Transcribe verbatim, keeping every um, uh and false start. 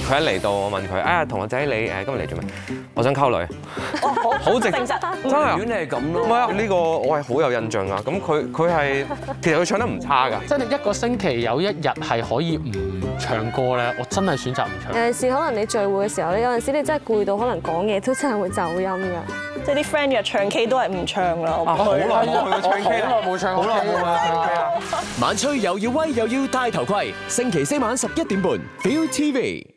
佢一嚟到，我問佢：啊，同學仔你誒今日嚟做咩？我想溝女。 哦， 好直， 真係。 真係。 原來係咁咯。 唔係啊，呢個我係好有印象㗎。咁佢佢係其實佢唱得唔差㗎。 真係一個星期有一日係可以唔唱歌咧，我真係選擇唔唱。 尤其是可能你聚會嘅時候咧，有陣時你真係攰到可能講嘢都真係會走音㗎。 即係啲 friend 約唱 K 都係唔唱啦。 啊，好耐冇去過唱 K 啦， 好耐冇唱過 K 啦。 好耐冇唱 K 啦。 晚吹又要威又要戴頭盔，星期四晚十一點半 ，Viu T V。